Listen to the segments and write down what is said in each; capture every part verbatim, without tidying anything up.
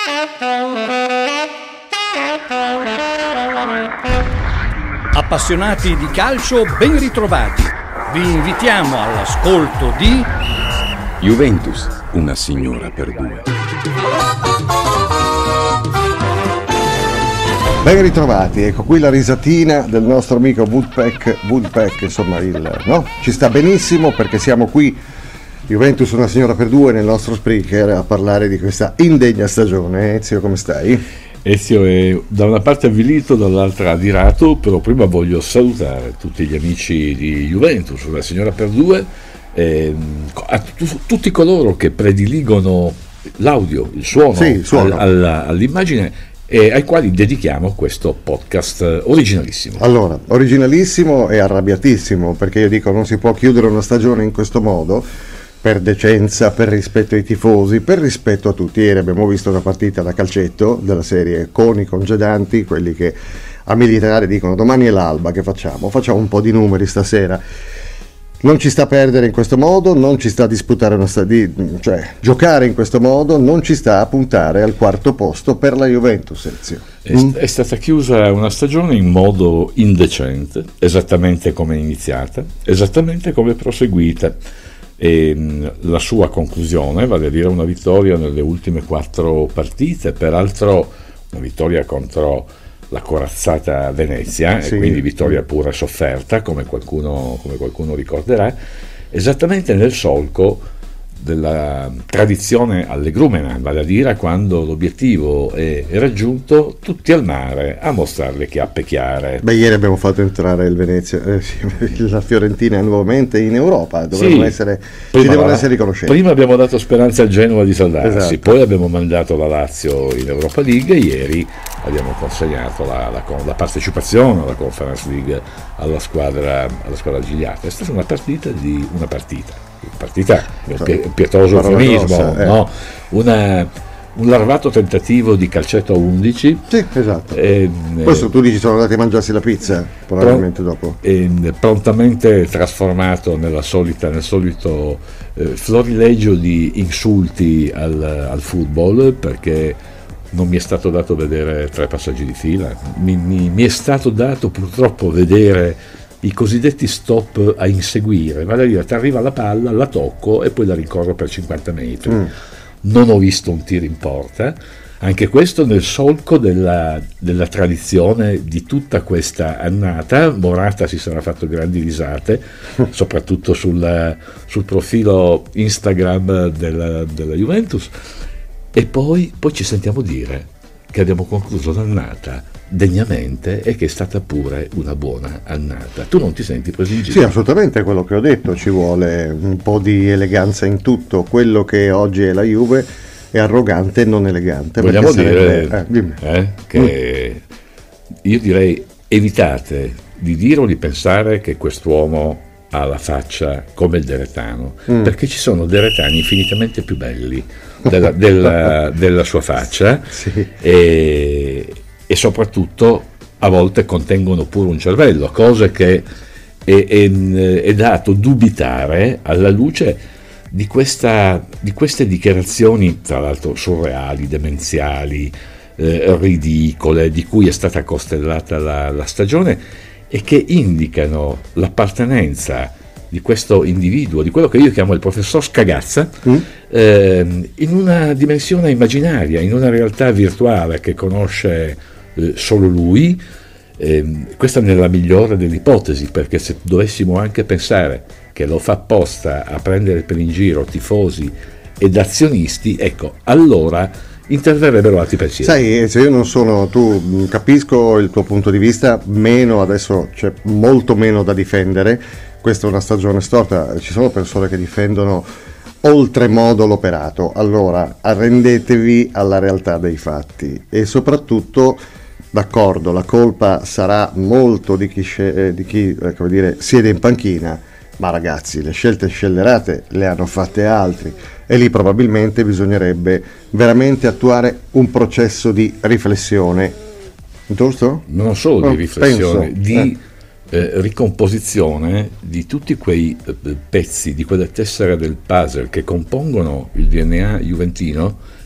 Appassionati di calcio, ben ritrovati. Vi invitiamo all'ascolto di Juventus, una signora per due. Ben ritrovati, ecco qui la risatina del nostro amico Woodpeck, Woodpeck, insomma, il, no? Ci sta benissimo perché siamo qui, Juventus, una signora per due, nel nostro Spreaker a parlare di questa indegna stagione. Ezio, come stai? Ezio è da una parte avvilito, dall'altra adirato, però prima voglio salutare tutti gli amici di Juventus, una signora per due, eh, a t- tutti coloro che prediligono l'audio, il suono, sì, il suono. Al, al, all'immagine, e ai quali dedichiamo questo podcast originalissimo. Allora, originalissimo e arrabbiatissimo, perché io dico non si può chiudere una stagione in questo modo, per decenza, per rispetto ai tifosi, per rispetto a tutti. Ieri abbiamo visto una partita da calcetto della serie con i congedanti, quelli che a militare dicono domani è l'alba, che facciamo? Facciamo un po' di numeri stasera. Non ci sta a perdere in questo modo, non ci sta a disputare una stadi- cioè giocare in questo modo, non ci sta a puntare al quarto posto per la Juventus. Ezio. È, mm? è stata chiusa una stagione in modo indecente, esattamente come è iniziata, esattamente come è proseguita. E la sua conclusione, vale a dire una vittoria nelle ultime quattro partite, peraltro una vittoria contro la corazzata Venezia, sì. E quindi vittoria pura sofferta, come qualcuno, come qualcuno ricorderà, esattamente nel solco della tradizione allegrumena, vale a dire quando l'obiettivo è raggiunto, tutti al mare a mostrare le chiappe chiare. Beh, ieri abbiamo fatto entrare il Venezia, eh, la Fiorentina nuovamente in Europa, dovremmo sì, essere, ci devono essere riconoscenti. Prima abbiamo dato speranza al Genoa di salvarsi, esatto. Poi abbiamo mandato la Lazio in Europa League e ieri abbiamo consegnato la, la, la partecipazione alla Conference League alla squadra, alla squadra gigliata. È stata una partita di una partita. partita pi- pietoso eufemismo, eh. no? Una, un larvato tentativo di calcetto a undici. Sì, esatto. E, questo tu dici sono andati a mangiarsi la pizza probabilmente pro- dopo e, prontamente trasformato nella solita, nel solito eh, florilegio di insulti al, al football, perché non mi è stato dato vedere tre passaggi di fila, mi, mi, mi è stato dato purtroppo vedere i cosiddetti stop a inseguire, vale a dire ti arriva la palla, la tocco e poi la rincorro per cinquanta metri. Mm. Non ho visto un tiro in porta, anche questo nel solco della, della tradizione di tutta questa annata. Morata si sarà fatto grandi risate, soprattutto sul, sul profilo Instagram della, della Juventus, e poi, poi ci sentiamo dire che abbiamo concluso l'annata degnamente e che è stata pure una buona annata. Tu non ti senti preso in giro? Sì, assolutamente, è quello che ho detto, ci vuole un po' di eleganza in tutto. Quello che oggi è la Juve è arrogante e non elegante. Vogliamo dire sarebbe, eh, eh, che mm. io direi evitate di dire o di pensare che quest'uomo ha la faccia come il deretano, mm. perché ci sono deretani infinitamente più belli della, della, della sua faccia, sì. e, e soprattutto a volte contengono pure un cervello, cose che è, è, è dato dubitare alla luce di, questa, di queste dichiarazioni, tra l'altro surreali, demenziali, eh, ridicole, di cui è stata costellata la, la stagione, e che indicano l'appartenenza di questo individuo, di quello che io chiamo il professor Scagazza, mm. eh, in una dimensione immaginaria, in una realtà virtuale che conosce eh, solo lui. Eh, questa nella migliore delle ipotesi, perché se dovessimo anche pensare che lo fa apposta a prendere per in giro tifosi ed azionisti, ecco, allora interverrebbero altri pensieri. Sai, se io non sono, tu capisco il tuo punto di vista, meno adesso c'è molto meno da difendere. Questa è una stagione storta, ci sono persone che difendono oltremodo l'operato. Allora arrendetevi alla realtà dei fatti e soprattutto, d'accordo, la colpa sarà molto di chi, eh, di chi eh, come dire, siede in panchina, ma ragazzi, le scelte scellerate le hanno fatte altri e lì probabilmente bisognerebbe veramente attuare un processo di riflessione, giusto? Non solo oh, di riflessione, penso, di eh. Eh, ricomposizione di tutti quei eh, pezzi, di quelle tessere del puzzle che compongono il D N A juventino,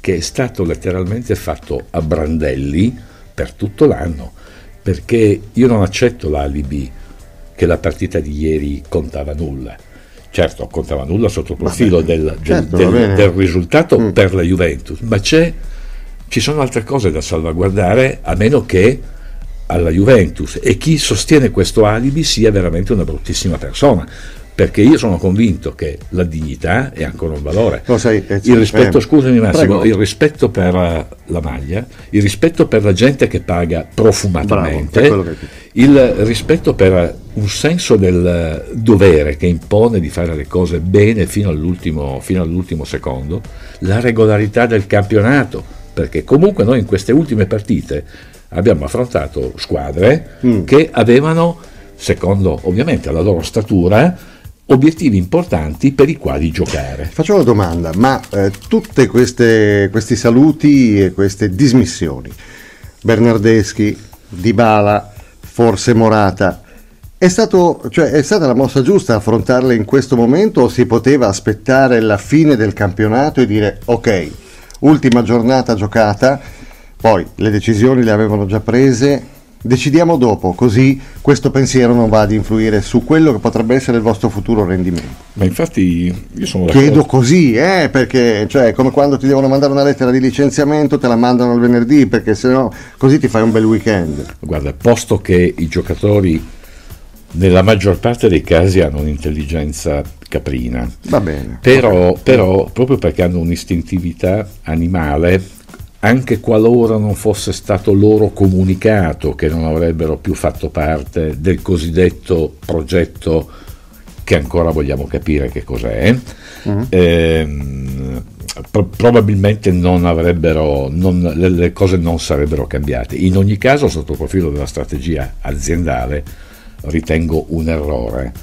che è stato letteralmente fatto a brandelli per tutto l'anno, perché io non accetto l'alibi che la partita di ieri contava nulla. Certo, contava nulla sotto il profilo del, del, certo, del, del risultato mm. per la Juventus, ma c'è, ci sono altre cose da salvaguardare, a meno che alla Juventus, e chi sostiene questo alibi sia veramente una bruttissima persona, perché io sono convinto che la dignità è ancora un valore. Lo sai, eh, il rispetto, eh, scusami Massimo, prego. il rispetto per la maglia, il rispetto per la gente che paga profumatamente, Bravo, che... il rispetto per un senso del dovere che impone di fare le cose bene fino all'ultimo, fino all'ultimo secondo, la regolarità del campionato, perché comunque noi in queste ultime partite abbiamo affrontato squadre mm. che avevano, secondo ovviamente la loro statura, obiettivi importanti per i quali giocare. Faccio una domanda, ma eh, tutte queste questi saluti e queste dismissioni, Bernardeschi, Dybala, forse Morata, è stato, cioè, è stata la mossa giusta affrontarle in questo momento, o si poteva aspettare la fine del campionato e dire ok, ultima giornata giocata, poi le decisioni le avevano già prese, decidiamo dopo, così questo pensiero non va ad influire su quello che potrebbe essere il vostro futuro rendimento? Ma infatti io sono chiedo così, eh, perché cioè è come quando ti devono mandare una lettera di licenziamento, te la mandano il venerdì, perché sennò così ti fai un bel weekend. Guarda, posto che i giocatori nella maggior parte dei casi hanno un'intelligenza caprina, va bene, però, okay. però proprio perché hanno un'istintività animale, anche qualora non fosse stato loro comunicato che non avrebbero più fatto parte del cosiddetto progetto che ancora vogliamo capire che cos'è, uh-huh. ehm, pro- probabilmente non avrebbero, non, le, le cose non sarebbero cambiate. In ogni caso, sotto il profilo della strategia aziendale, ritengo un errore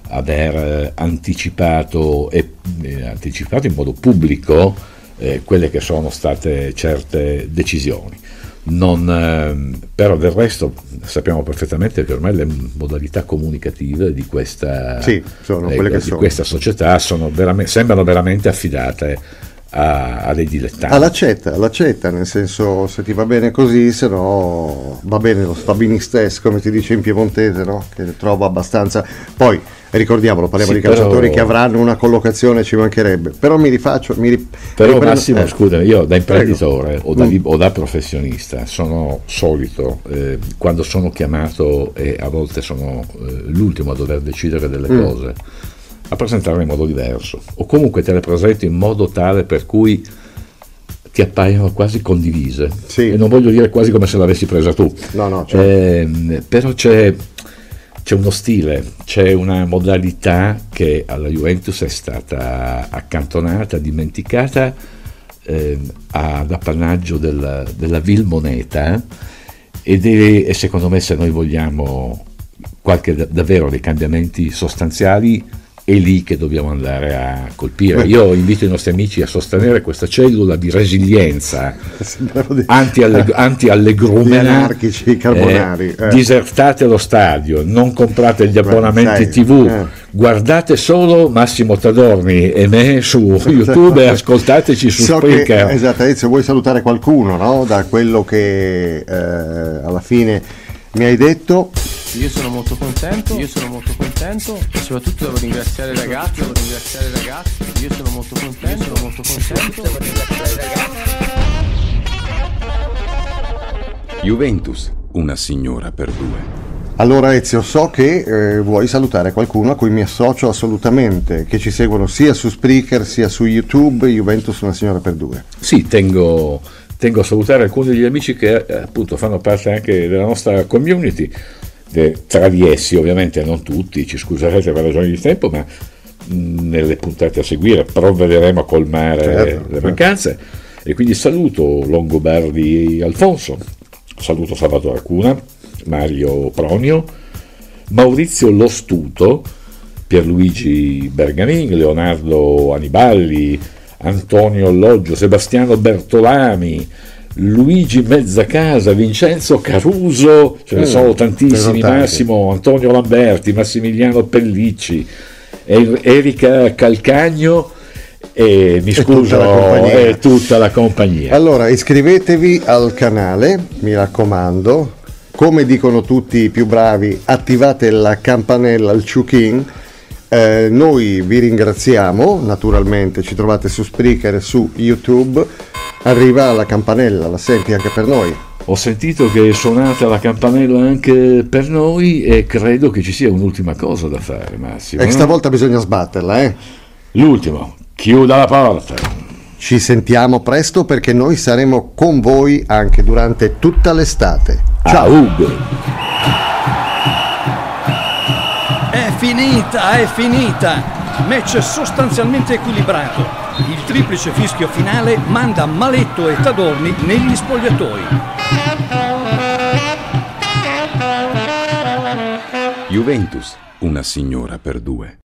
aver anticipato, e, eh, anticipato in modo pubblico Eh, quelle che sono state certe decisioni. Non, eh, però del resto sappiamo perfettamente che ormai le modalità comunicative di questa, sì, sono eh, quelle che di sono. questa società sono veramente, sembrano veramente affidate a, a dei dilettanti. All'accetta, all'accetta, nel senso, se ti va bene così, se no va bene lo stabilistes, come ti dice in piemontese, no? Che trovo abbastanza. Poi ricordiamolo, parliamo sì, di calciatori però... che avranno una collocazione, ci mancherebbe, però mi rifaccio mi rip... però riprendo... Massimo, eh. scusa, io da imprenditore o da, mm. o da professionista sono solito, eh, quando sono chiamato, e a volte sono eh, l'ultimo a dover decidere delle mm. cose, a presentarle in modo diverso, o comunque te le presento in modo tale per cui ti appaiono quasi condivise, sì. E non voglio dire quasi come se l'avessi presa tu, no, no, certo. eh, però c'è c'è uno stile, c'è una modalità che alla Juventus è stata accantonata, dimenticata, eh, ad appannaggio del, della vil moneta, ed è, e secondo me, se noi vogliamo qualche davvero dei cambiamenti sostanziali, è lì che dobbiamo andare a colpire. Io invito i nostri amici a sostenere questa cellula di resilienza anti-allegrumena, gli anarchici carbonari, eh, eh. disertate lo stadio, non comprate gli abbonamenti Beh, tivù, eh. guardate solo Massimo Tadorni e me su YouTube e ascoltateci su so Spreaker. Che, esatto, se vuoi salutare qualcuno, no? Da quello che eh, alla fine mi hai detto. Io sono molto contento, io sono molto contento e soprattutto devo ringraziare i ragazzi, devo ringraziare i ragazzi, io sono molto contento, sono molto contento, devo ringraziare i ragazzi. Juventus, una signora per due. Allora Ezio, so che eh, vuoi salutare qualcuno a cui mi associo assolutamente, che ci seguono sia su Spreaker sia su YouTube, Juventus, una signora per due. Sì, tengo, tengo a salutare alcuni degli amici che eh, appunto fanno parte anche della nostra community. Tra di essi, ovviamente non tutti, ci scuserete per ragioni di tempo, ma mh, nelle puntate a seguire provvederemo a colmare certo, le mancanze, e quindi saluto Longobardi Alfonso, saluto Salvatore Acuna, Mario Pronio, Maurizio Lostuto, Pierluigi Bergamin, Leonardo Aniballi, Antonio Loggio, Sebastiano Bertolami, Luigi Mezzacasa, Vincenzo Caruso, ce ne mm, sono tantissimi, Massimo, Antonio Lamberti, Massimiliano Pellicci, Erika Calcagno, e mi scuso, tutta la compagnia. è tutta la compagnia. Allora, iscrivetevi al canale, mi raccomando. Come dicono tutti i più bravi, attivate la campanella al Ciuchin. Eh, noi vi ringraziamo, naturalmente ci trovate su Spreaker e su YouTube. Arriva la campanella, la senti anche per noi? Ho sentito che è suonata la campanella anche per noi e credo che ci sia un'ultima cosa da fare, Massimo. E no? stavolta bisogna sbatterla, eh? L'ultimo, chiuda la porta. Ci sentiamo presto perché noi saremo con voi anche durante tutta l'estate. Ciao! Aug. È finita, è finita! Match sostanzialmente equilibrato. Il triplice fischio finale manda Maletto e Tadorni negli spogliatoi. Juventus, una signora per due.